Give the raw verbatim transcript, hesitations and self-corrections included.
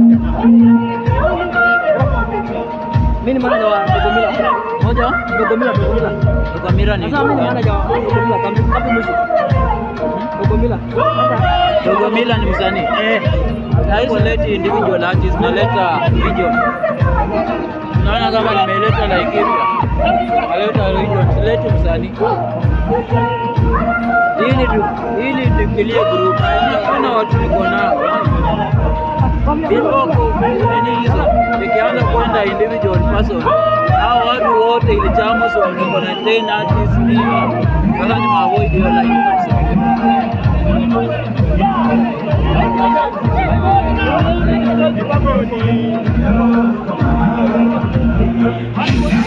Mimi mana jawa Dogomila. Moja Dogomila Dogomila. Dogomila ni. Sasa mimi mana jawa Dogomila kama kama mwisho. Dogomila. Dogomila ni msanii. Eh. Haisileti individual artist, naleta region. Naona kama nimeleta Laikipiak. Naleta region, sileti msanii. Hili tu, hili tukilie group. Kuna watu niko nao. Hivyo nini hizo? Nikianza kwenda individual person. Hao watu wote Ilchamus wako na ten artists ni. Sasa ni avoid hiyo line kabisa. Thank you.